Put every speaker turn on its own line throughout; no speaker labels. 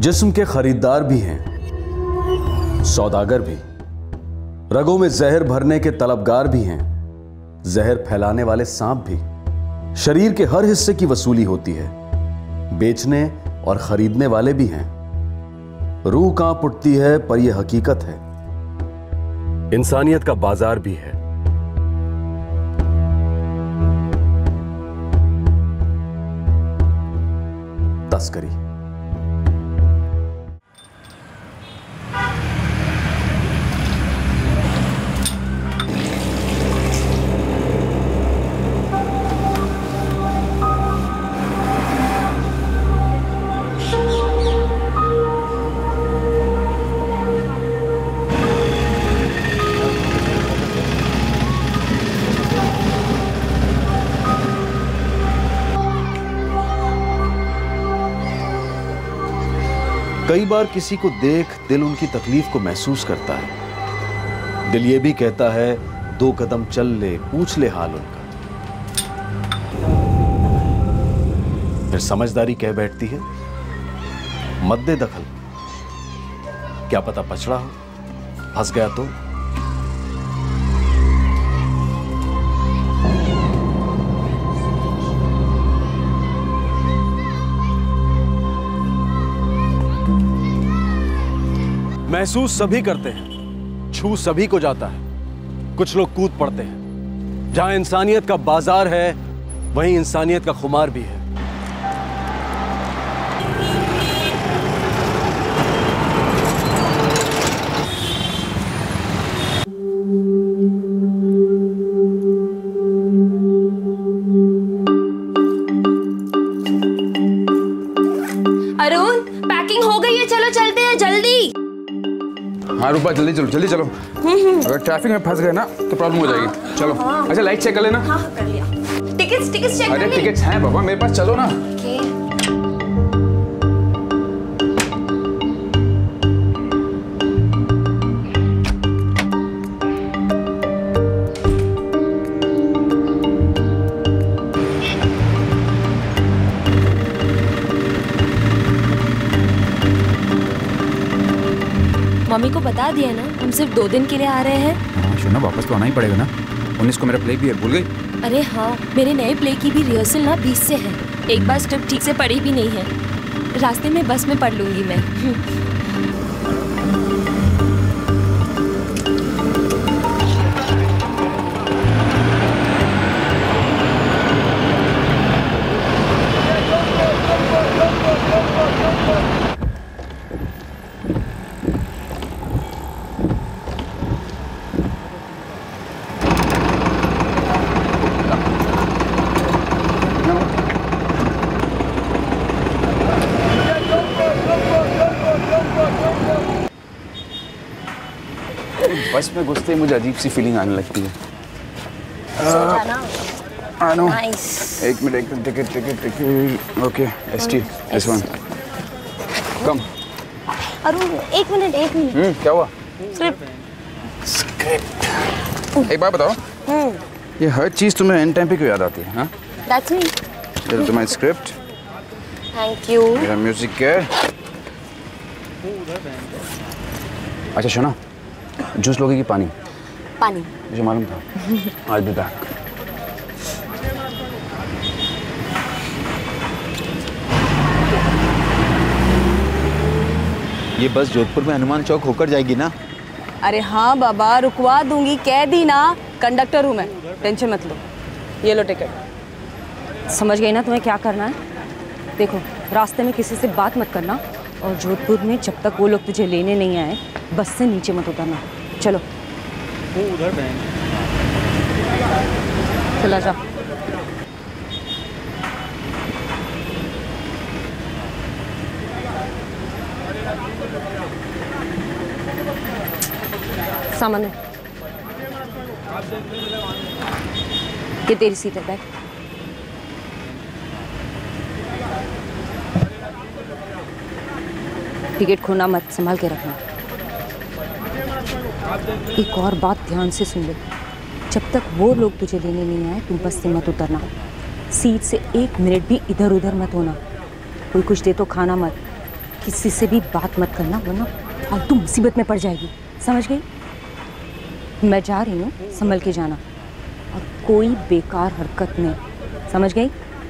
जिस्म के खरीदार भी हैं, सौदागर भी, रगों में जहर भरने के तलबगार भी हैं, जहर फैलाने वाले सांप भी। शरीर के हर हिस्से की वसूली होती है, बेचने और खरीदने वाले भी हैं। रूह कांप उठती है पर यह हकीकत है, इंसानियत का बाजार भी है। तस्करी। कई बार किसी को देख दिल उनकी तकलीफ को महसूस करता है। दिल ये भी कहता है 2 कदम चल ले, पूछ ले हाल उनका। फिर समझदारी कह बैठती है मत दे दखल, क्या पता पछड़ा हो, फंस गया तो। महसूस सभी करते हैं, छू सभी को जाता है। कुछ लोग कूद पड़ते हैं। जहां इंसानियत का बाजार है वहीं इंसानियत का खुमार भी है।
अरुण, पैकिंग हो गई है, चलो चलते हैं जल्दी।
हाँ रूपा, जल्दी चलो जल्दी चलो। अगर ट्रैफिक में फंस गए ना तो प्रॉब्लम हो जाएगी। चलो। अच्छा लाइट चेक कर लेना।
हाँ कर लिया। टिकट्स चेक कर ले।
अरे टिकट्स हैं बाबा मेरे पास, चलो ना।
मम्मी को बता दिया ना हम सिर्फ 2 दिन के लिए आ रहे हैं।
हाँ शोना, वापस तो आना ही पड़ेगा ना। 19 को मेरा प्ले भी है, भूल गई?
अरे हाँ, मेरे नए प्ले की भी रिहर्सल ना 20 से है। एक बार स्क्रिप्ट ठीक से पढ़ी भी नहीं है, रास्ते में बस में पढ़ लूंगी मैं।
बस में घुसते ही मुझे अजीब सी फीलिंग आने लगती है। एक minute, ticket. Okay, ST, S1। Come.
Arun एक मिनट।
क्या हुआ?
स्क्रिप्ट।
एक बात बताओ, ये हर चीज तुम्हें एंड टाइम पे क्यों याद आती है? हाँ?
That's me।
ये तो तुम्हारी स्क्रिप्ट।
Thank you।
मेरा म्यूजिक क्या है? अच्छा सुना, जूस लोगे कि पानी?
पानी।
मुझे मालूम था। I'll be back।
ये बस जोधपुर में हनुमान चौक होकर जाएगी ना?
अरे हाँ बाबा, रुकवा दूंगी, कह दी ना। कंडक्टर हूँ मैं, टेंशन मत लो। ये लो टिकट। समझ गई ना तुम्हें क्या करना है? देखो, रास्ते में किसी से बात मत करना, और जोधपुर में जब तक वो लोग तुझे लेने नहीं आए बस से नीचे मत उतरना। चलो।
वो उधर बैंक।
चला जा। सामान है। ये तेरी सीट है, बैठ। टिकट खोना मत, संभाल के रखना। एक और बात ध्यान से सुन ले, जब तक वो लोग तुझे लेने नहीं आए तुम बस से मत उतरना। सीट से 1 मिनट भी इधर उधर मत होना। कोई कुछ दे तो खाना मत, किसी से भी बात मत करना वरना फालतू मुसीबत में पड़ जाएगी, समझ गई? मैं जा रही हूँ, संभल के जाना और कोई बेकार हरकत नहीं, समझ गई?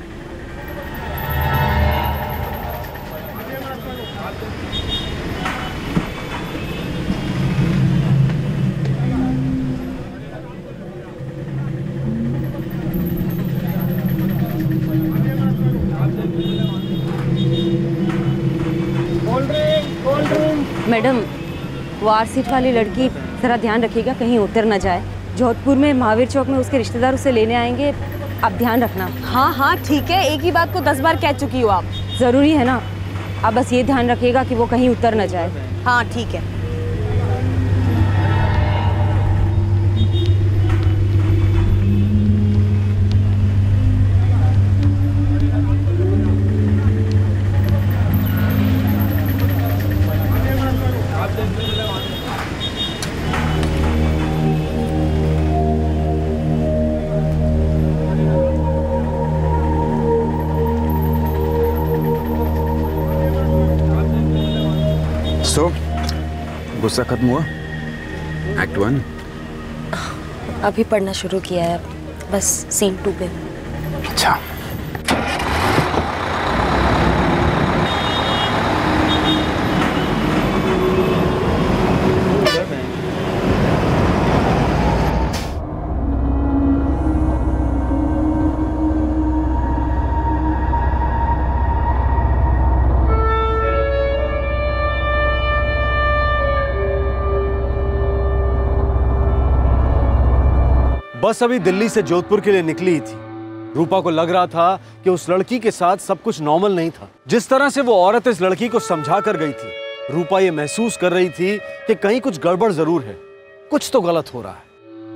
मैडम, वो आर सीट वाली लड़की ज़रा ध्यान रखिएगा कहीं उतर ना जाए। जोधपुर में महावीर चौक में उसके रिश्तेदार उसे लेने आएंगे, आप ध्यान रखना।
हाँ हाँ ठीक है, एक ही बात को 10 बार कह चुकी हो आप।
ज़रूरी है ना, आप बस ये ध्यान रखिएगा कि वो कहीं उतर ना जाए।
हाँ ठीक है।
So, गुस्सा खत्म हुआ? एक्ट 1
अभी पढ़ना शुरू किया है, बस सीन 2 पे।
अच्छा।
बस अभी दिल्ली से जोधपुर के लिए निकली ही थी। रूपा को लग रहा था कि उस लड़की के साथ सब कुछ नॉर्मल नहीं था। जिस तरह से वो औरत इस लड़की को समझा कर गई थी, रूपा ये महसूस कर रही थी कि कहीं कुछ गड़बड़ जरूर है, कुछ तो गलत हो रहा है।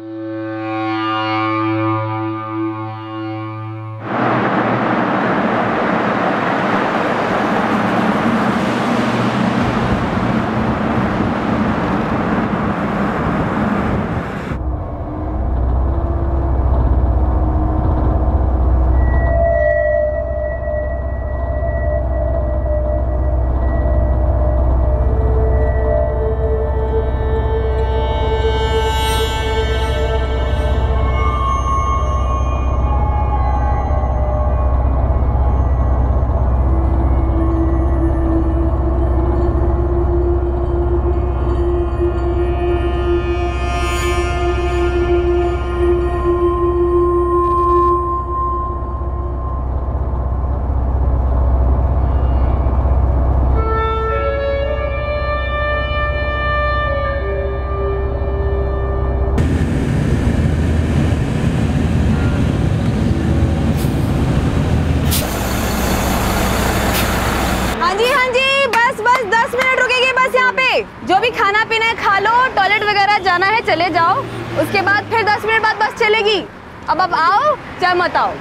जो भी खाना पीना है खा लो, टॉयलेट वगैरह जाना है चले जाओ, उसके बाद फिर 10 मिनट बाद बस चलेगी। अब आओ चाहे मत आओ।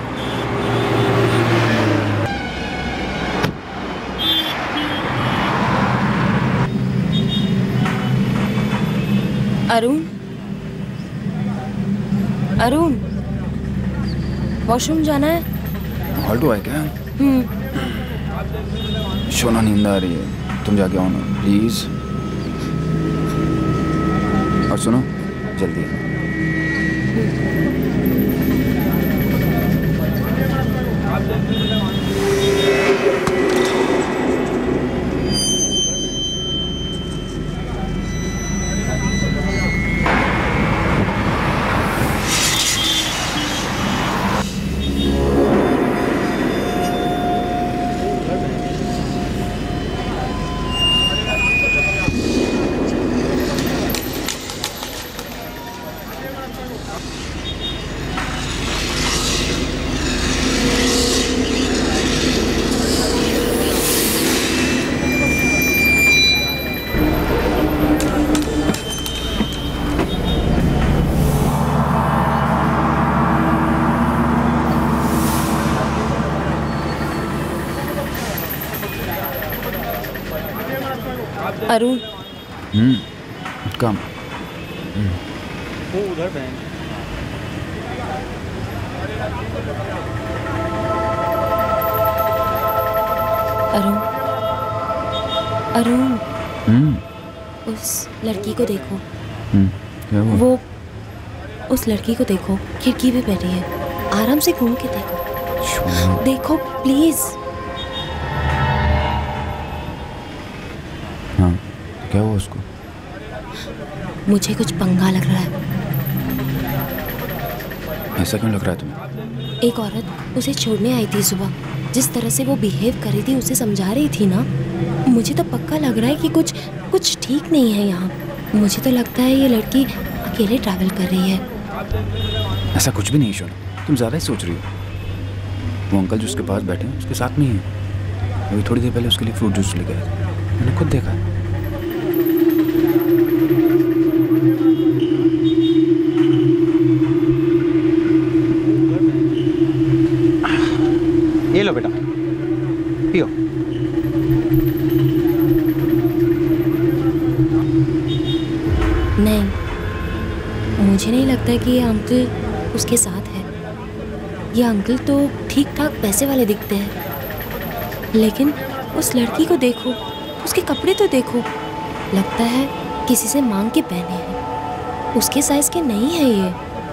अरुण, अरुण, वॉशरूम जाना है।
हॉल्ट हुआ है क्या? सोना नींद आ रही है, तुम जाके आओ ना प्लीज। और सुनो जल्दी।
अरुण,
कम।
वो उधर बैंक।
अरुण, अरुण, उस लड़की को देखो।
क्या हुआ?
वो उस लड़की को देखो, खिड़की पे बैठी है। आराम से घूम के देखो। देखो प्लीज।
हाँ, क्या हुआ उसको?
मुझे कुछ पंगा लग रहा है।
ऐसा क्यों लग रहा है तुम्हें?
एक औरत उसे छोड़ने आई थी सुबह। जिस तरह से वो बिहेव कर रही थी, उसे समझा रही थी ना, मुझे तो पक्का लग रहा है कि कुछ ठीक नहीं है यहाँ। मुझे तो लगता है ये लड़की अकेले ट्रैवल कर रही है।
ऐसा कुछ भी नहीं शोना, तुम ज़्यादा ही सोच रही हो। वो अंकल जो उसके पास बैठे हैं उसके साथ में ही है। अभी थोड़ी देर पहले उसके लिए फ्रूट जूस लेके आए थे, मैंने खुद देखा।
ये लो बेटा, पियो।
नहीं, मुझे नहीं लगता कि ये अंकल उसके साथ है। ये अंकल तो ठीक ठाक पैसे वाले दिखते हैं, लेकिन उस लड़की को देखो, उसके कपड़े तो देखो। लगता है किसी से मांग के पहने हैं। उसके साइज के नहीं है ये।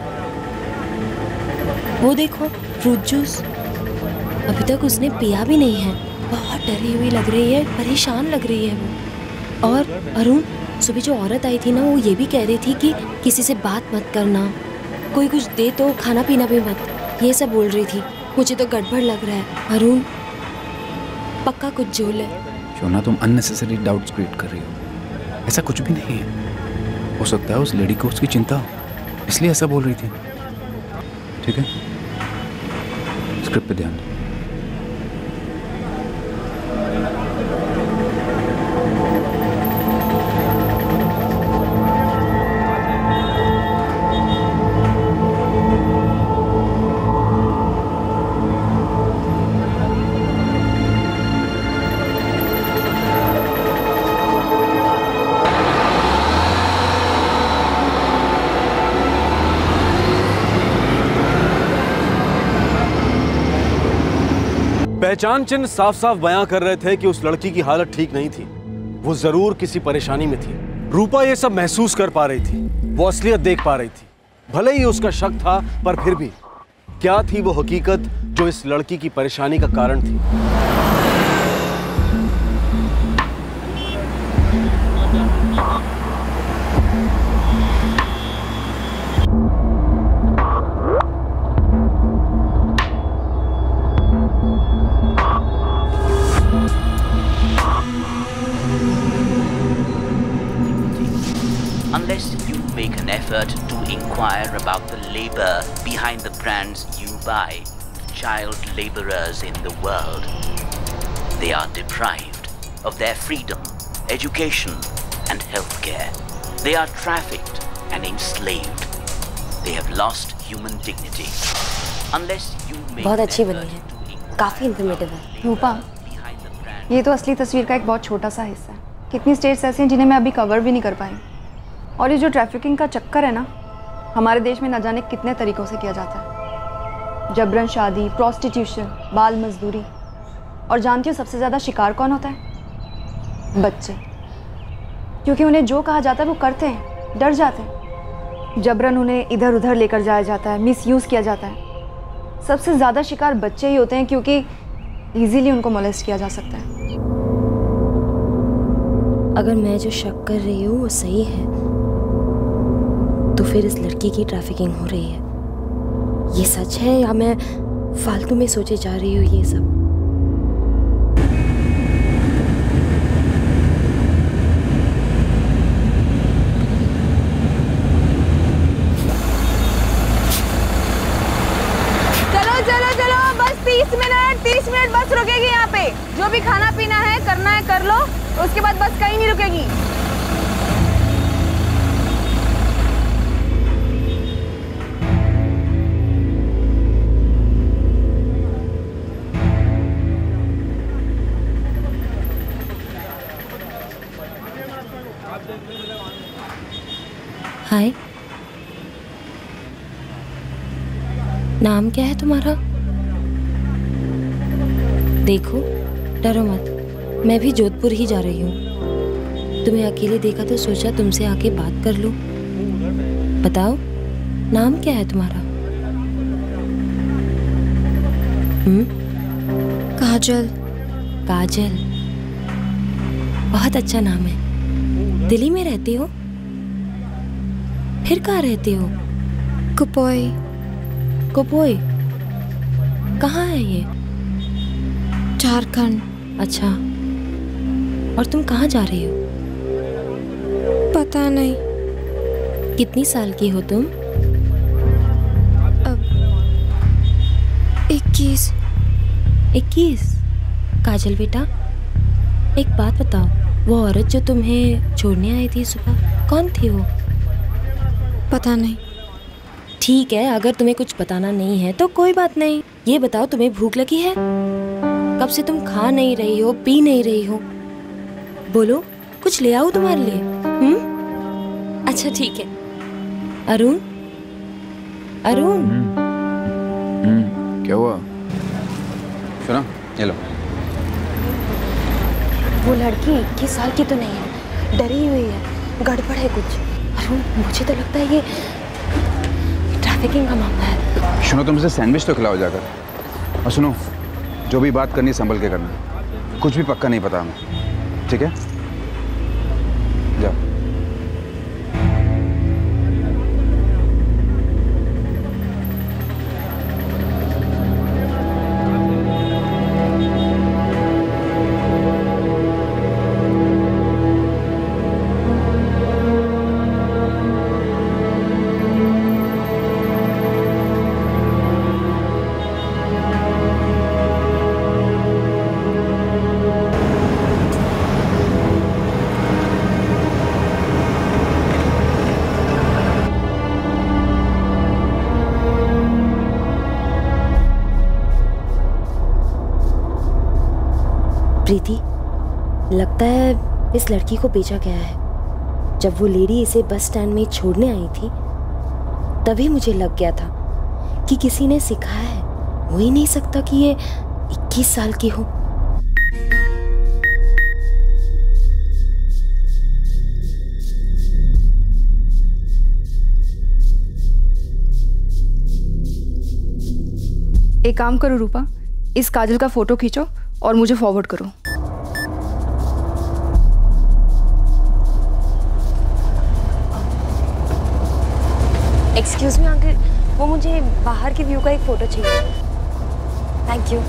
वो देखो, फ्रूट जूस अभी तक उसने पिया भी नहीं है। बहुत डरी हुई लग रही है, परेशान लग रही है वो। और अरुण, सुबह जो औरत आई थी ना, वो ये भी कह रही थी कि किसी से बात मत करना, कोई कुछ दे तो खाना पीना भी मत, ये सब बोल रही थी। मुझे तो गड़बड़ लग रहा है अरुण, पक्का कुछ झोल है।
शोना, तुम अननेसेसरी डाउट्स क्रिएट कर रही हो। ऐसा कुछ भी नहीं है। हो सकता है उस लेडी को उसकी चिंता हो, इसलिए ऐसा बोल रही थी। ठीक है, स्क्रिप्ट पे ध्यान दो।
पहचान चिन्ह साफ साफ बयां कर रहे थे कि उस लड़की की हालत ठीक नहीं थी। वो जरूर किसी परेशानी में थी। रूपा ये सब महसूस कर पा रही थी, वो असलियत देख पा रही थी। भले ही उसका शक था, पर फिर भी क्या थी वो हकीकत जो इस लड़की की परेशानी का कारण थी?
Unless you make an effort to inquire about the labor behind the brands you buy, child laborers in the world, they are deprived of their freedom, education, and healthcare. They are trafficked and enslaved. They have lost human dignity. Unless you make
बहुत
an
अच्छी
effort
बनी है,
to inquire
काफी informative है।
रूपा,
behind the brands.
ये तो असली तस्वीर का एक बहुत छोटा सा हिस्सा है। कितनी स्टेट्स ऐसी हैं जिन्हें मैं अभी कवर भी नहीं कर पाई। और ये जो ट्रैफिकिंग का चक्कर है ना, हमारे देश में न जाने कितने तरीक़ों से किया जाता है। जबरन शादी, प्रोस्टिट्यूशन, बाल मजदूरी। और जानती हो सबसे ज़्यादा शिकार कौन होता है? बच्चे। क्योंकि उन्हें जो कहा जाता है वो करते हैं, डर जाते हैं। जबरन उन्हें इधर उधर लेकर जाया जाता है, मिसयूज़ किया जाता है। सबसे ज़्यादा शिकार बच्चे ही होते हैं, क्योंकि ईजीली उनको मोलेस्ट किया जा सकता है।
अगर मैं जो शक कर रही हूँ वो सही है, तो फिर इस लड़की की ट्रैफिकिंग हो रही है। ये सच है या मैं फालतू में सोचे जा रही हूँ ये सब?
चलो चलो चलो, बस 30 मिनट बस रुकेगी यहाँ पे। जो भी खाना पीना है, करना है कर लो, उसके बाद बस कहीं नहीं रुकेगी।
हाय, नाम क्या है तुम्हारा? देखो, डरो मत, मैं भी जोधपुर ही जा रही हूँ। तुम्हें अकेले देखा तो सोचा तुमसे आके बात कर लूं। बताओ, नाम क्या है तुम्हारा?
काजल।
काजल, बहुत अच्छा नाम है। दिल्ली में रहती हो? फिर कहाँ रहती हो?
कुपोई।
कुपोई कहाँ है ये?
झारखंड।
अच्छा, और तुम कहाँ जा रही हो?
पता नहीं।
कितनी साल की हो तुम?
अब 21।
21? काजल बेटा, एक बात बताओ, वो औरत जो तुम्हें छोड़ने आई थी सुबह, कौन थी वो?
पता नहीं।
ठीक है, अगर तुम्हें कुछ बताना नहीं है तो कोई बात नहीं। ये बताओ, तुम्हें भूख लगी है? कब से तुम खा नहीं रही हो, पी नहीं रही हो? बोलो, कुछ ले आऊं तुम्हारे लिए? अच्छा ठीक है। अरुण, अरुण।
क्या हुआ? सुना?
ये लो।
वो लड़की 21 साल की तो नहीं है, डरी हुई है, गड़बड़ है कुछ। अरुण, मुझे तो लगता है ये ट्रैफिकिंग का मामला है।
सुनो, तुम इसे सैंडविच तो खिलाओ जाकर। और सुनो, जो भी बात करनी संभल के करना, कुछ भी पक्का नहीं पता हमें, ठीक है? जाओ।
प्रीति, लगता है इस लड़की को बेचा गया है। जब वो लेडी इसे बस स्टैंड में छोड़ने आई थी, तभी मुझे लग गया था कि किसी ने सिखाया है। हो ही नहीं सकता कि ये 21 साल की हो।
एक काम करो रूपा, इस काजल का फोटो खींचो और मुझे फॉरवर्ड करो।
एक्सक्यूज मी अंकल, वो मुझे बाहर के व्यू का एक फोटो चाहिए। Thank you.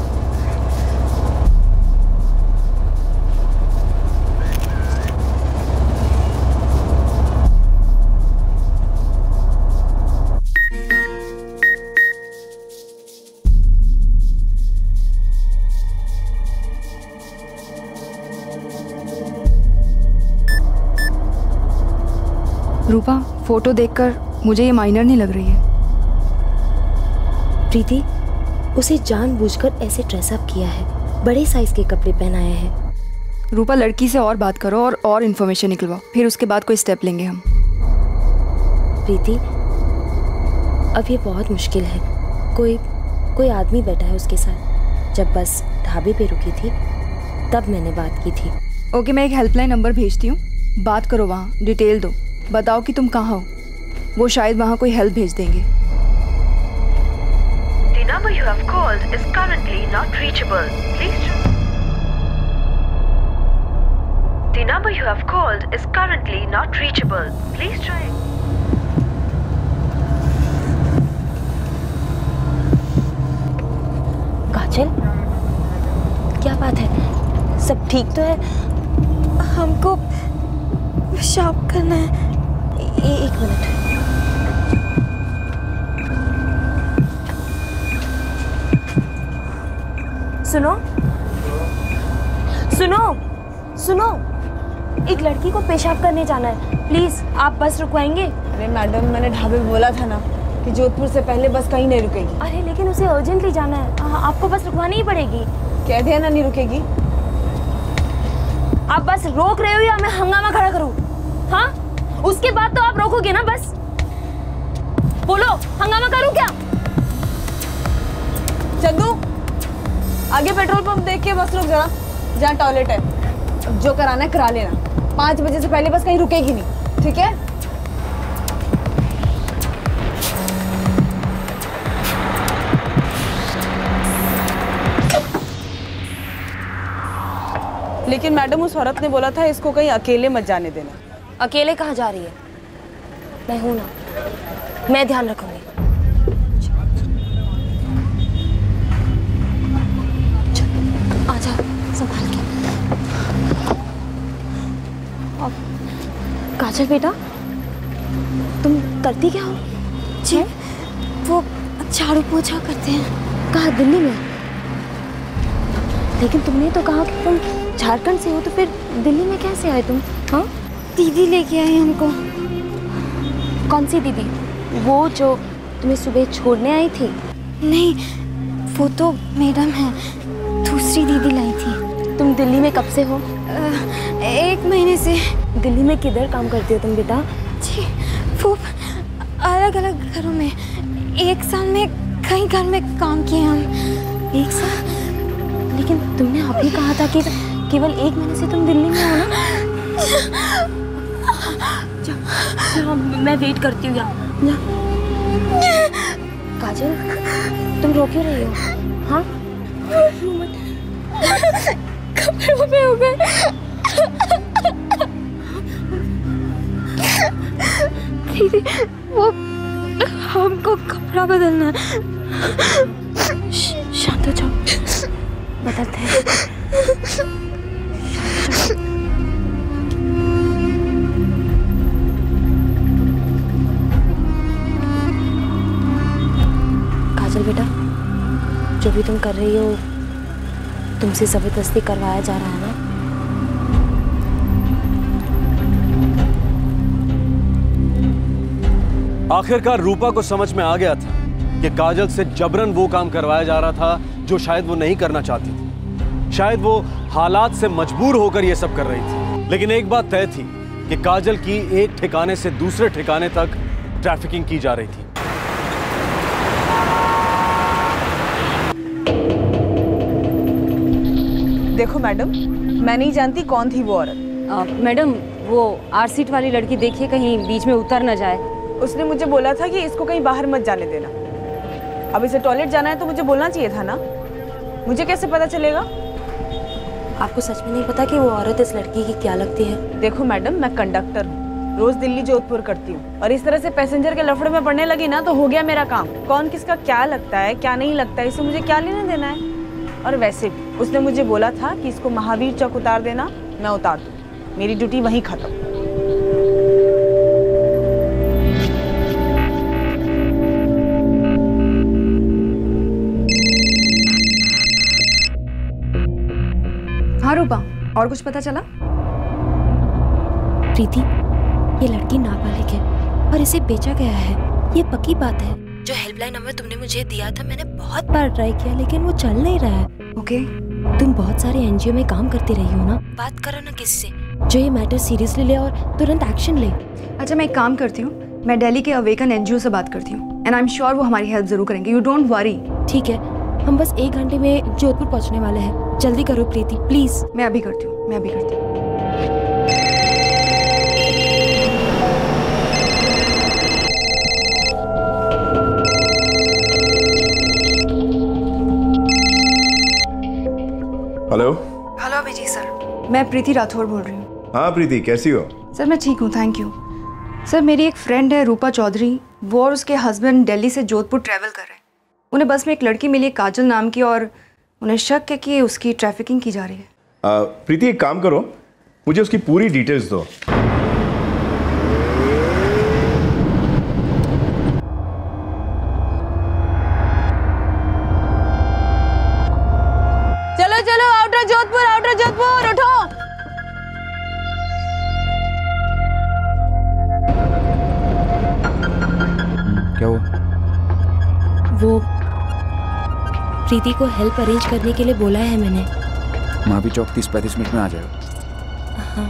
रूपा, फोटो देखकर मुझे ये माइनर नहीं लग रही है।
प्रीति, उसे जानबूझकर ऐसे ड्रेसअप किया है, बड़े साइज के कपड़े पहनाए हैं।
रूपा, लड़की से और बात करो और इन्फॉर्मेशन निकलवाओ, फिर उसके बाद कोई स्टेप लेंगे हम।
प्रीति, अब ये बहुत मुश्किल है। कोई आदमी बैठा है उसके साथ। जब बस ढाबे पे रुकी थी, तब मैंने बात की थी।
ओके, मैं एक हेल्पलाइन नंबर भेजती हूँ, बात करो, वहाँ डिटेल दो, बताओ कि तुम कहाँ हो। वो शायद वहाँ कोई हेल्प भेज देंगे।
The number you have called is currently not reachable. Please try. The number you have called is currently not reachable. Please try.
काजल, क्या बात है? सब ठीक तो है?
हमको पेशाब करना है।
एक मिनट। सुनो सुनो सुनो, एक लड़की को पेशाब करने जाना है, प्लीज आप बस रुकवाएंगे?
अरे मैडम, मैंने ढाबे में बोला था ना कि जोधपुर से पहले बस कहीं नहीं रुकेगी।
अरे लेकिन उसे अर्जेंटली जाना है, आपको बस रुकवानी ही पड़ेगी।
कह दिया ना नहीं रुकेगी।
आप बस रोक रहे हो या मैं हंगामा खड़ा करूं? हाँ, उसके बाद तो आप रोकोगे ना बस? बोलो, हंगामा करूं क्या?
चंदू, आगे पेट्रोल पंप देख के बस रुक जरा, जहाँ टॉयलेट है। जो कराना है करा लेना। 5 बजे से पहले बस कहीं रुकेगी नहीं, ठीक है? लेकिन मैडम उस औरत ने बोला था इसको कहीं अकेले मत जाने देना।
अकेले कहाँ जा रही है? मैं हूं ना, मैं ध्यान रखूंगी। आ जाओ, संभाल के। काजल बेटा, तुम करती क्या हो? जी, वो झाड़ू पोछा करते हैं। कहाँ? दिल्ली में? लेकिन तुमने तो कहा कि तुम झारखंड से हो, तो फिर दिल्ली में कैसे आए तुम? हाँ, दीदी लेके आई हमको। कौन सी दीदी? वो जो तुम्हें सुबह छोड़ने आई थी? नहीं, वो तो मैडम है, दूसरी दीदी लाई थी। तुम दिल्ली में कब से हो? 1 महीने से। दिल्ली में किधर काम करती हो तुम बेटा? जी, वो अलग अलग घरों में। 1 साल में कई घर में काम किए हम। 1 साल? लेकिन तुमने अभी कहा था कि केवल 1 महीने से तुम दिल्ली में हो ना? जाओ, मैं वेट करती हूँ यहाँ। काजल, तुम रो क्यों रही हो? हाँ, कपड़ों पे हो गए। दीदी, वो हमको कपड़ा बदलना है। शांत हो जाओ, बदलते हैं। काजल बेटा, जो भी तुम कर रही हो तुमसे जबरदस्ती करवाया जा रहा है ना?
आखिरकार रूपा को समझ में आ गया था कि काजल से जबरन वो काम करवाया जा रहा था जो शायद वो नहीं करना चाहती थी। शायद वो हालात से मजबूर होकर ये सब कर रही थी। लेकिन एक बात तय थी कि काजल की एक ठिकाने से दूसरे ठिकाने तक ट्रैफिकिंग की जा रही थी।
देखो मैडम, मैं नहीं जानती कौन थी वो औरत।
मैडम, वो आर सीट वाली लड़की देखिए कहीं बीच में उतर न जाए।
उसने मुझे बोला था कि इसको कहीं बाहर मत जाने देना। अब इसे टॉयलेट जाना है तो मुझे बोलना चाहिए था ना, मुझे कैसे पता चलेगा?
आपको सच में नहीं पता कि वो औरत इस लड़की की क्या लगती है?
देखो मैडम, मैं कंडक्टर हूँ, रोज दिल्ली जोधपुर करती हूँ, और इस तरह से पैसेंजर के लफड़े में पड़ने लगी ना तो हो गया मेरा काम। कौन किसका क्या लगता है क्या नहीं लगता है, इससे मुझे क्या लेना देना है? और वैसे भी उसने मुझे बोला था कि इसको महावीर चौक उतार देना, मैं उतार दूँ, मेरी ड्यूटी वहीं खत्म।
हाँ रूपा, और कुछ पता चला?
प्रीति, ये लड़की नाबालिग है और इसे बेचा गया है, ये पक्की बात है। जो हेल्पलाइन नंबर तुमने मुझे दिया था, मैंने बहुत बार ट्राई किया लेकिन वो चल नहीं रहा है।
ओके।
तुम बहुत सारे एनजीओ में काम करती रही हो ना, बात करो ना किसी से जो ये मैटर सीरियसली ले और तुरंत एक्शन ले।
अच्छा, मैं एक काम करती हूँ, मैं दिल्ली के अवेकन एनजीओ से बात करती हूँ एंड आई एम श्योर वो हमारी हेल्प जरूर करेंगे। You don't worry.
ठीक है, हम बस 1 घंटे में जोधपुर पहुँचने वाले हैं, जल्दी करो प्रीति प्लीज।
मैं अभी करती हूँ।
हेलो
अभिजीत सर, मैं प्रीति राठौर बोल रही हूँ।
हाँ प्रीति, कैसी हो?
सर मैं ठीक हूँ, थैंक यू। सर मेरी एक फ्रेंड है रूपा चौधरी, वो और उसके हस्बैंड दिल्ली से जोधपुर ट्रैवल कर रहे हैं। उन्हें बस में एक लड़की मिली काजल नाम की और उन्हें शक है कि उसकी ट्रैफिकिंग की जा रही है।
प्रीति एक काम करो, मुझे उसकी पूरी डिटेल्स दो।
चलो चलो, आउटर जोधपुर उठो।
क्या हुआ?
वो प्रीति को हेल्प अरेंज करने के लिए बोला है मैंने।
महावीर चौक 30-35 मिनट में आ जाएगा।
हाँ।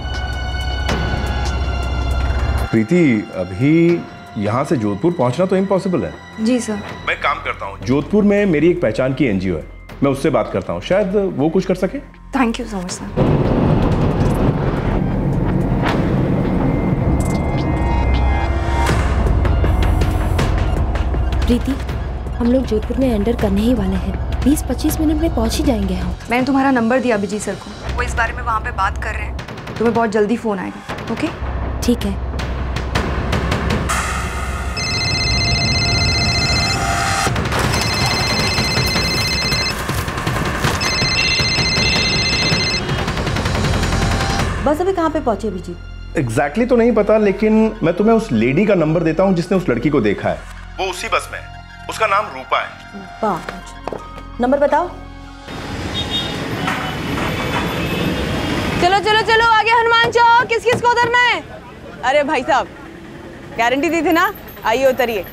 प्रीति, अभी यहाँ से जोधपुर पहुँचना तो इम्पॉसिबल है।
जी सर।
मैं काम करता हूँ, जोधपुर में मेरी एक पहचान की एनजीओ है, मैं उससे बात करता हूँ, शायद वो कुछ कर सके।
Thank you so much sir.
Preeti, हम लोग जोधपुर में एंटर करने ही वाले हैं। 20-25 मिनट में पहुंच ही जाएंगे हम।
मैंने तुम्हारा नंबर दिया अभिजीत सर को, वो इस बारे में वहाँ पे बात कर रहे हैं। तुम्हें बहुत जल्दी फ़ोन आएगा। ओके,
ठीक है।
बस अभी कहाँ पे पहुंचे अभिजीत?
एग्जैक्टली तो नहीं पता, लेकिन मैं तुम्हें उस लेडी का नंबर देता हूँ जिसने उस लड़की को देखा है। वो उसी बस में है। उसका नाम रूपा है।
5 नंबर बताओ।
चलो चलो चलो, आगे हनुमान चौक। किस किस को उतरना है? अरे भाई साहब, गारंटी दी थी ना, आइए उतरिए।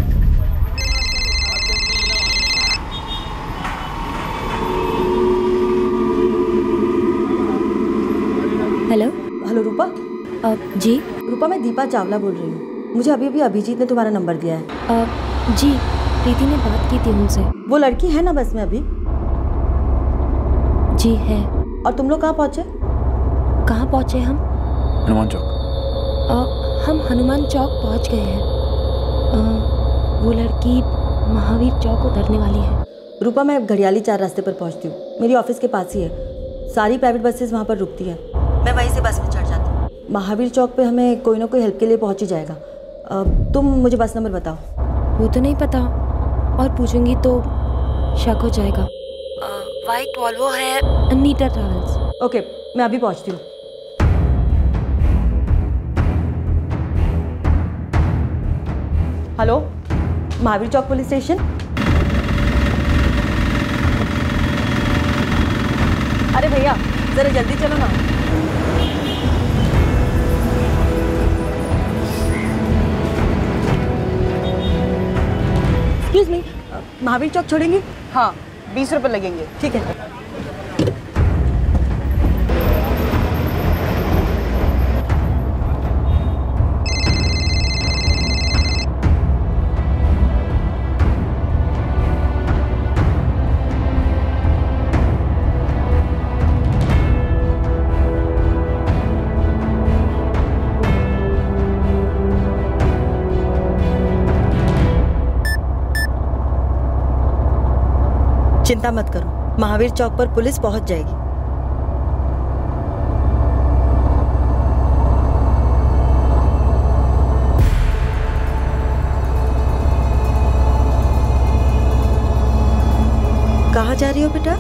हेलो।
हेलो रूपा।
जी
रूपा, मैं दीपा चावला बोल रही हूँ। मुझे अभी अभिजीत ने तुम्हारा नंबर दिया है।
जी, प्रीति ने बात की थी उनसे।
वो लड़की है ना बस में अभी?
जी है।
और तुम लोग कहाँ पहुँचे?
कहाँ पहुँचे हम?
हनुमान चौक।
हम हनुमान चौक पहुँच गए हैं। वो लड़की महावीर चौक उतरने वाली है।
रूपा, मैं घड़ियाली 4 रास्ते पर पहुँचती हूँ। मेरी ऑफिस के पास ही है। सारी प्राइवेट बसेस वहाँ पर रुकती है। मैं वहीं से बस में चढ़ जाती हूँ। महावीर चौक पे हमें कोई ना कोई हेल्प के लिए पहुँच ही जाएगा। तुम मुझे बस नंबर बताओ।
वो तो नहीं पता, और पूछूंगी तो शक हो जाएगा। वाइट वॉल्वो है, नीटा ट्रैवल्स।
ओके, मैं अभी पहुँचती हूँ। Hello, Mahavir Chowk police station. अरे भैया, जरा जल्दी चलो ना। एक्सक्यूज मी, महावीर चौक छोड़ेंगे?
हाँ, 20 रुपए लगेंगे।
ठीक है। चिंता मत करो, महावीर चौक पर पुलिस पहुंच जाएगी। कहाँ जा रही हो बेटा?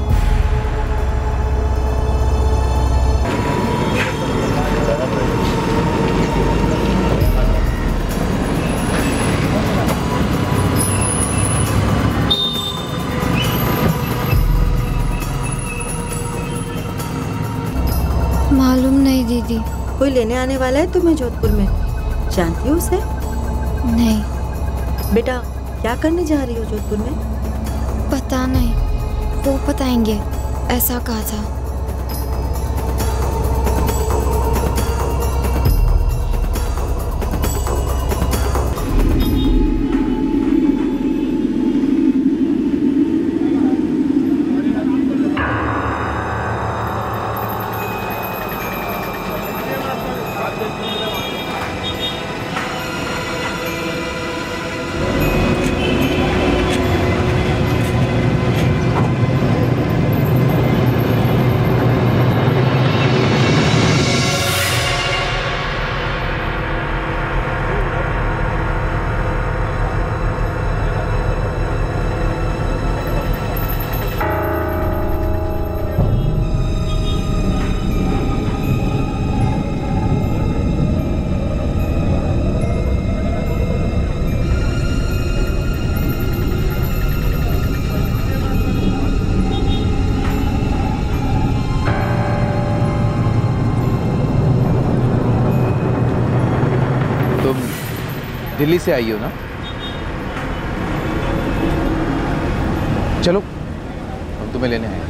मालूम नहीं दीदी।
कोई लेने आने वाला है तुम्हें जोधपुर में? जानती हो उसे?
नहीं।
बेटा, क्या करने जा रही हो जोधपुर में?
पता नहीं, वो बताएंगे, ऐसा कहा था।
दिल्ली से आई हो ना? चलो, हम तुम्हें लेने आए।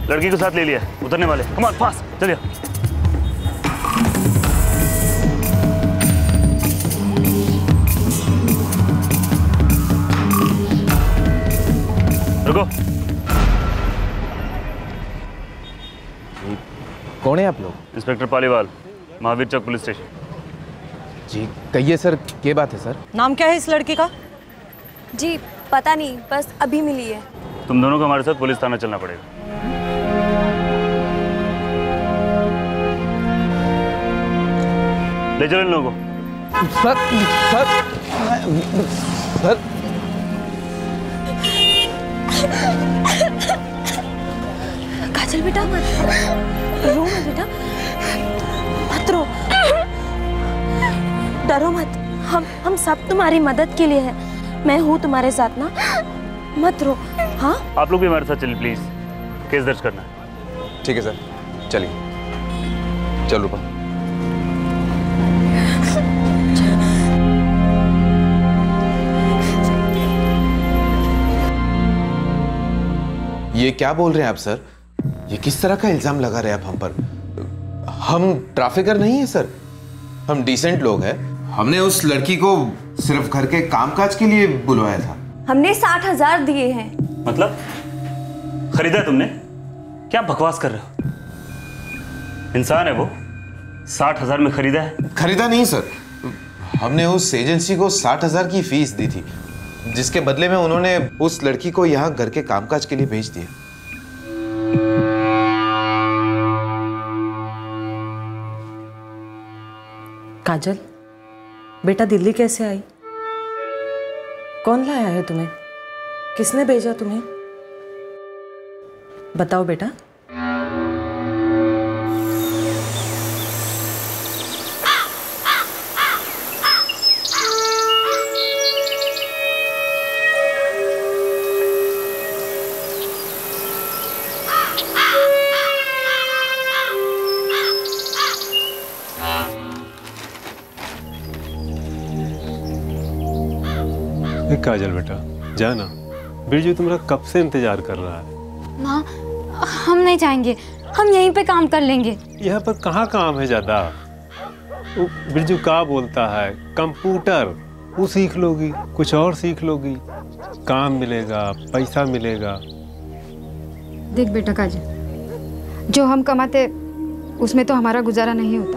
लड़की को साथ ले लिया, उतरने वाले। कम ऑन फास्ट, चलिए। रुको।
कौन है आप लोग?
Inspector Paliwal, Mahavir Chowk police station.
जी कहिए सर, क्या बात है सर?
नाम क्या है इस लड़की का?
जी पता नहीं, बस अभी मिली है।
तुम दोनों को हमारे साथ पुलिस थाना चलना पड़ेगा। ले चलो इन लोगों को।
सर सर सर
काजल बेटा मत रो मत बेटा, मत रो, डरो मत। हम सब तुम्हारी मदद के लिए हैं। मैं हूँ तुम्हारे साथ ना, मत रो। हाँ
आप लोग भी हमारे साथ चलिए प्लीज, केस दर्ज करना है।
ठीक है सर, चलिए। चल रूपा। ये क्या बोल रहे हैं आप सर? ये किस तरह का इल्जाम लगा रहे हैं आप हम पर? हम ट्रैफिकर नहीं है सर, हम डिसेंट लोग हैं। हमने उस लड़की को सिर्फ घर के कामकाज के लिए बुलवाया था।
हमने 60,000 दिए हैं।
मतलब खरीदा तुमने? क्या बकवास कर रहे हो? इंसान है वो, 60,000 में खरीदा है?
खरीदा नहीं सर, हमने उस एजेंसी को 60,000 की फीस दी थी, जिसके बदले में उन्होंने उस लड़की को यहाँ घर के कामकाज के लिए भेज दिया।
काजल बेटा, दिल्ली कैसे आई? कौन लाया है तुम्हें? किसने भेजा तुम्हें? बताओ बेटा।
काजल बेटा जाना, बिरजू तुम्हारा कब से इंतजार कर रहा है।
माँ हम नहीं जाएंगे, हम यहीं पे काम कर लेंगे।
यहाँ पर कहाँ काम है ज्यादा? बिरजू का बोलता है कंप्यूटर, वो सीख लोगी, कुछ और सीख लोगी, काम मिलेगा, पैसा मिलेगा।
देख बेटा काजल, जो हम कमाते उसमें तो हमारा गुजारा नहीं होता।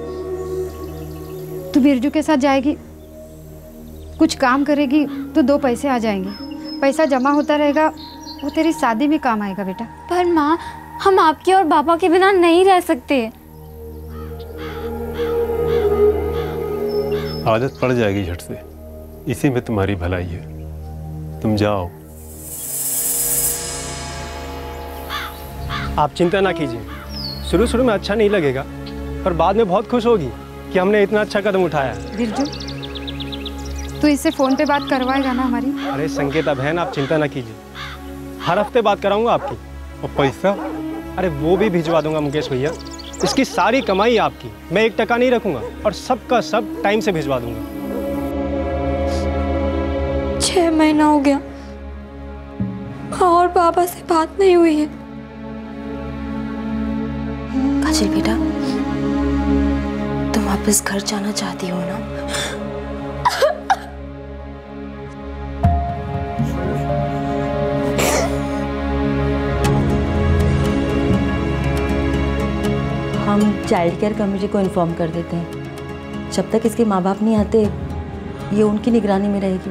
तू बिरजू के साथ जाएगी, कुछ काम करेगी तो 2 पैसे आ जाएंगे, पैसा जमा होता रहेगा, वो तेरी शादी में काम आएगा बेटा।
पर माँ हम आपके और पापा के बिना नहीं रह सकते।
आदत पड़ जाएगी झट से, इसी में तुम्हारी भलाई है। तुम जाओ।
आप चिंता ना कीजिए, शुरू में अच्छा नहीं लगेगा, पर बाद में बहुत खुश होगी कि हमने इतना अच्छा कदम उठाया।
बिरजू तू इससे फोन पे बात करवाएगा ना हमारी?
अरे संकेता बहन आप चिंता ना कीजिए, हर हफ्ते बात कराऊंगा आपकी। और पैसा, अरे वो भी भिजवा दूंगा मुकेश भैया। इसकी सारी कमाई आपकी, मैं 1 टका नहीं रखूंगा और सबका सब टाइम से भिजवा दूंगा।
6 महीना हो गया और पापा से बात नहीं हुई है।
काजल बेटा, तुम वापस घर जाना चाहती हो ना?
हम चाइल्ड केयर कमेटी को इन्फॉर्म कर देते हैं। जब तक इसके माँ बाप नहीं आते, ये उनकी निगरानी में रहेगी।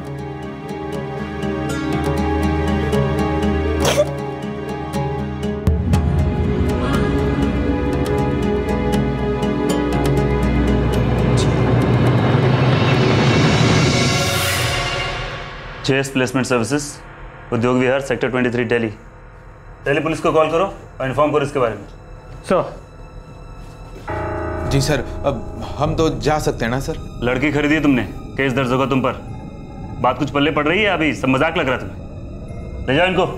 JS placement services, Udyog Vihar, sector 23, Delhi. Delhi police को कॉल करो और इन्फॉर्म करो इसके बारे में।
सर।
जी सर, अब हम तो जा सकते हैं ना सर?
लड़की खरीदी है तुमने, केस दर्ज होगा तुम पर। बात कुछ पल्ले पड़ रही है? अभी सब मजाक लग रहा तुम्हें। ले जाओ इनको।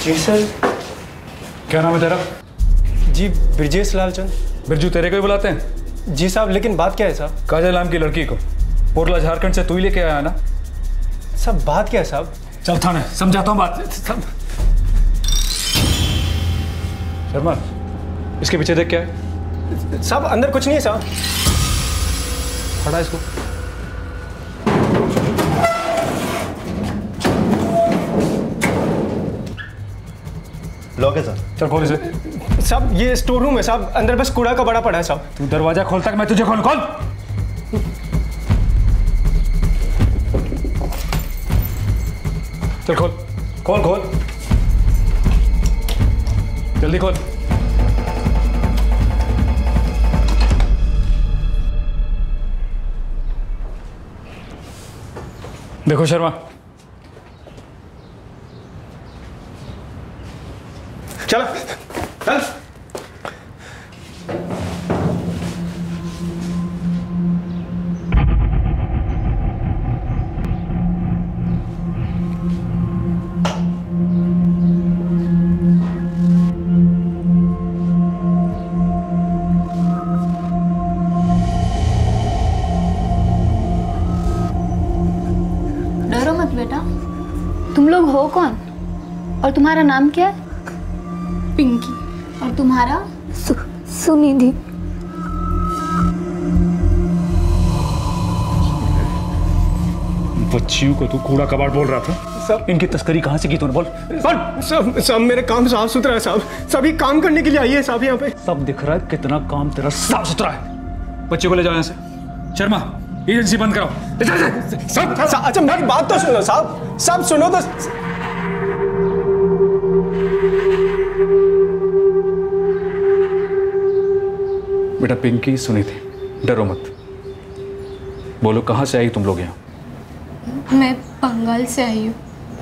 जी सर।
क्या नाम है तेरा?
जी ब्रजेश लालचंद।
बिरजू तेरे को ही बुलाते हैं?
जी साहब, लेकिन बात क्या है साहब?
काजल नाम की लड़की को पोरला झारखंड से तू ही लेके आया ना?
सब बात क्या है साहब?
चल थाने, समझाता हूँ बात। शर्मा, इसके पीछे देख क्या है?
साहब अंदर कुछ नहीं है साहब।
हटा इसको।
लॉक है सर।
चल खोल इसे।
साहब ये स्टोर रूम है साहब, अंदर बस कूड़ा का बड़ा पड़ा है साहब।
तू दरवाजा खोलता मैं तुझे खोल। चल खोल। जल्दी खोल। देखो शर्मा,
चल।
डरो मत बेटा। तुम लोग हो कौन और तुम्हारा नाम क्या है? पिंकी। और तुम्हारा? सुनिधि।
बच्चियों को तू कूड़ा कबाड़ बोल रहा था? सब इनकी तस्करी कहाँ से की तूने? बोल।
सब मेरे काम साफ सुथरा है साहब। सभी काम करने के लिए आई है साहब यहाँ पे।
सब दिख रहा है कितना काम तेरा साफ सुथरा है। बच्चे को ले जाओ यहाँ से। शर्मा, एजेंसी बंद कराओ।
अच्छा मेरी बात तो सुनो साहब। सब सुनो तो।
बेटा पिंकी सुनी थी, डरो मत। बोलो कहाँ से आई तुम लोग यहाँ?
मैं बंगाल से आई हूँ।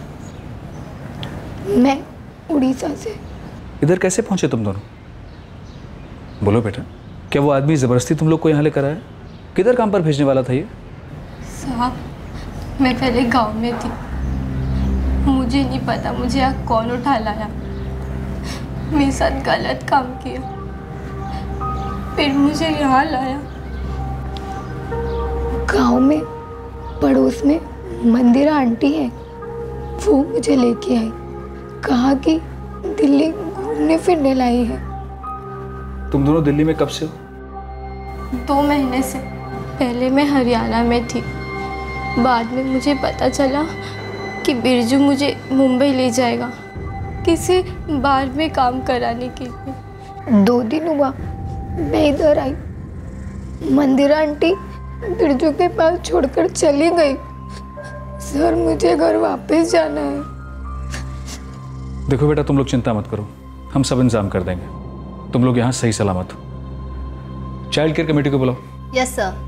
मैं उड़ीसा से।
इधर कैसे पहुंचे तुम दोनों? बोलो बेटा, क्या वो आदमी जबरदस्ती तुम लोग को यहाँ लेकर आया? किधर काम पर भेजने वाला था ये?
साहब मैं पहले गांव में थी, मुझे नहीं पता मुझे यहाँ कौन उठा लाया। मेरे साथ गलत काम किया, फिर मुझे यहाँ लाया। गांव में पड़ोस में मंदिरा आंटी है, वो मुझे लेके आई, कहा कि दिल्ली घूमने फिरने लाई है।
तुम दोनों दिल्ली में कब से हो?
2 महीने से। पहले मैं हरियाणा में थी, बाद में मुझे पता चला कि बिरजू मुझे मुंबई ले जाएगा किसी बार में काम कराने के लिए। 2 दिन हुआ मैं इधर आई, मंदिरा आंटी बिरजू के पास छोड़कर चली गई। सर मुझे घर वापस जाना है।
देखो बेटा, तुम लोग चिंता मत करो, हम सब इंतजाम कर देंगे। तुम लोग यहाँ सही सलामत हो। चाइल्ड केयर कमेटी को बुलाओ।
Yes sir.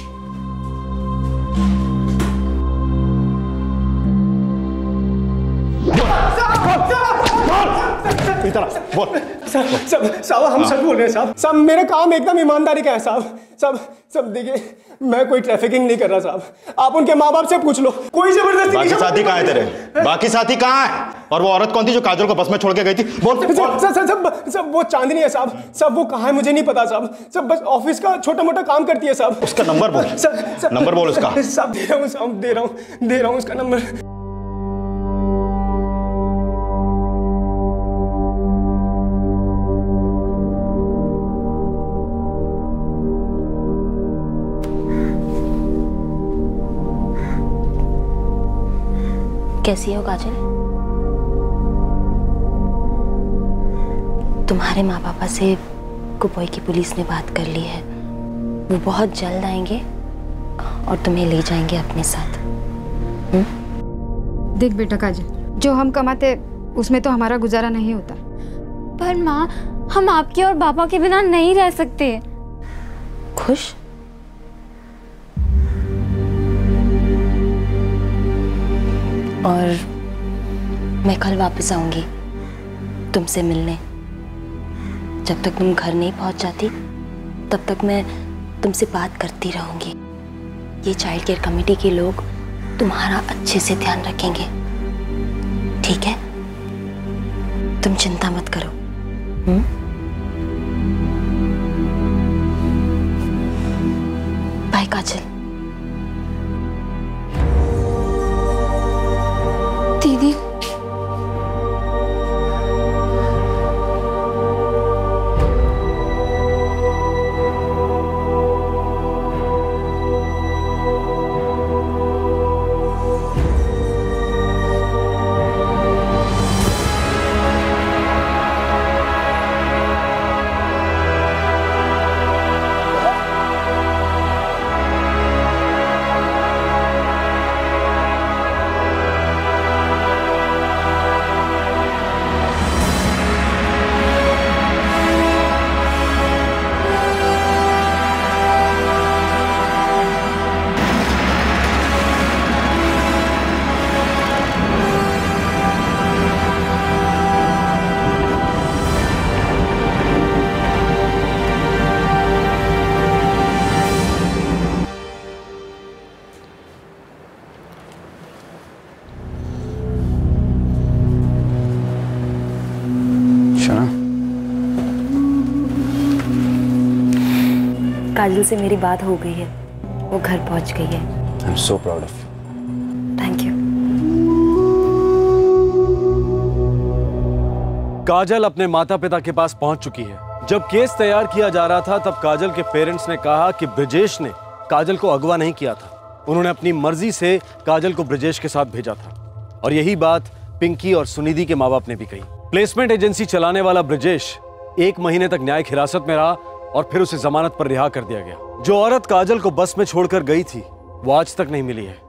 बोल। साहब हम सब बोल रहे हैं साहब। साहब मेरा काम एकदम ईमानदारी का है साहब। सब देखिए, मैं कोई ट्रैफिकिंग नहीं कर रहा साहब। आप उनके माँ बाप से पूछ लो, कोई जबरदस्ती।
बाकी साथी कहाँ है तेरे? बाकी साथी कहाँ है? और वो औरत कौन थी जो काजल को बस में छोड़ के गई थी? बोल।
सब वो चांदनी है साहब। सब वो कहाँ है मुझे नहीं पता साहब। सब बस ऑफिस का छोटा मोटा काम करती है साहब।
उसका नंबर बोल। नंबर बोल उसका।
सब दे रहा हूँ साहब, दे रहा हूँ उसका नंबर।
कैसी हो काजल? तुम्हारे माँ पापा से कुपोई की पुलिस ने बात कर ली है, वो बहुत जल्द आएंगे और तुम्हें ले जाएंगे अपने साथ।
देख बेटा काजल, जो हम कमाते उसमें तो हमारा गुजारा नहीं होता।
पर माँ, हम आपके और पापा के बिना नहीं रह सकते।
खुश? और मैं कल वापस आऊंगी तुमसे मिलने। जब तक तुम घर नहीं पहुंच जाती तब तक मैं तुमसे बात करती रहूंगी। ये चाइल्ड केयर कमेटी के लोग तुम्हारा अच्छे से ध्यान रखेंगे, ठीक है? तुम चिंता मत करो। बाय काजल।
दीदी
काजल से मेरी बात हो गई है, वो घर पहुंच गई है।
I am so proud of you.
Thank you.
Kajal अपने माता पिता के पास पहुंच चुकी है। जब केस तैयार किया जा रहा था तब काजल के पेरेंट्स ने कहा कि ब्रिजेश ने काजल को अगवा नहीं किया था। उन्होंने अपनी मर्जी से काजल को ब्रिजेश के साथ भेजा था और यही बात पिंकी और सुनिधि के माँ बाप ने भी कही। प्लेसमेंट एजेंसी चलाने वाला ब्रिजेश 1 महीने तक न्यायिक हिरासत में रहा और फिर उसे जमानत पर रिहा कर दिया गया। जो औरत काजल को बस में छोड़कर गई थी वो आज तक नहीं मिली है।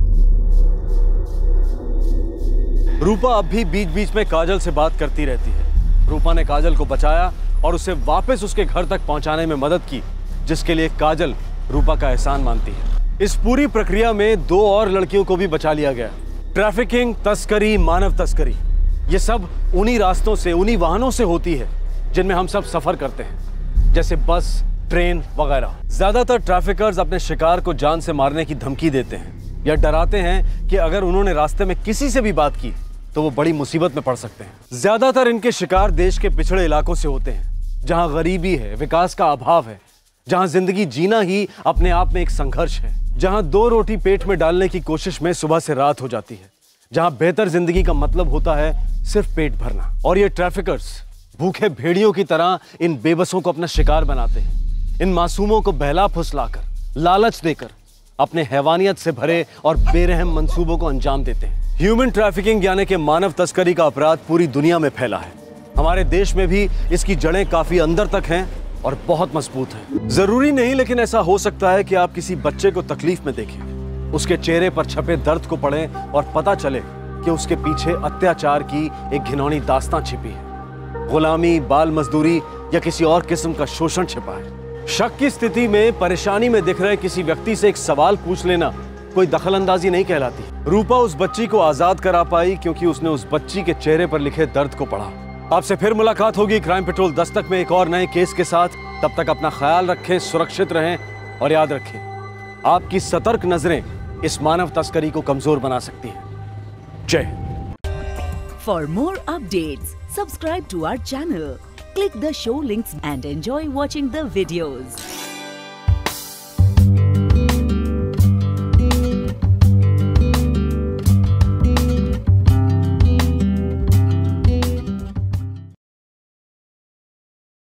रूपा अब भी बीच बीच में काजल से बात करती रहती है। रूपा ने काजल को बचाया और उसे वापस उसके घर तक पहुंचाने में मदद की, जिसके लिए काजल रूपा का एहसान मानती है। इस पूरी प्रक्रिया में 2 और लड़कियों को भी बचा लिया गया। ट्रैफिकिंग, तस्करी, मानव तस्करी, ये सब उन्हीं रास्तों से, उन्हीं वाहनों से होती है जिनमें हम सब सफर करते हैं, जैसे बस, ट्रेन वगैरह। ज्यादातर ट्रैफिकर्स अपने शिकार को जान से मारने की धमकी देते हैं या डराते हैं कि अगर उन्होंने रास्ते में किसी से भी बात की तो वो बड़ी मुसीबत में पड़ सकते हैं। ज्यादातर इनके शिकार देश के पिछड़े इलाकों से होते हैं, जहां गरीबी है, विकास का अभाव है, जहां जिंदगी जीना ही अपने आप में एक संघर्ष है, जहां 2 रोटी पेट में डालने की कोशिश में सुबह से रात हो जाती है, जहां बेहतर जिंदगी का मतलब होता है सिर्फ पेट भरना। और ये ट्रैफिकर्स भूखे भेड़ियों की तरह इन बेबसों को अपना शिकार बनाते हैं। इन मासूमों को बहला फुसलाकर, लालच देकर अपने हैवानियत से भरे और बेरहम मंसूबों को अंजाम देते हैं। ह्यूमन ट्रैफिकिंग यानी कि मानव तस्करी का अपराध पूरी दुनिया में फैला है। हमारे देश में भी इसकी जड़ें काफी अंदर तक हैं और बहुत मजबूत हैं। जरूरी नहीं, लेकिन ऐसा हो सकता है कि आप किसी बच्चे को तकलीफ में देखें, उसके चेहरे पर छपे दर्द को पढ़ें और पता चले कि उसके पीछे अत्याचार की एक घिनौनी दास्तां छिपी है। गुलामी, बाल मजदूरी या किसी और किस्म का शोषण छिपा है। शक की स्थिति में, परेशानी में दिख रहे किसी व्यक्ति से एक सवाल पूछ लेना कोई दखलंदाजी नहीं कहलाती। रूपा उस बच्ची को आजाद करा पाई क्योंकि उसने उस बच्ची के चेहरे पर लिखे दर्द को पढ़ा। आपसे फिर मुलाकात होगी क्राइम पेट्रोल दस्तक में एक और नए केस के साथ। तब तक अपना ख्याल रखें, सुरक्षित रहें और याद रखें, आपकी सतर्क नजरें इस मानव तस्करी को कमजोर बना सकती हैं। जय Hind.
For more updates, subscribe to our channel, click the show links and enjoy watching the videos.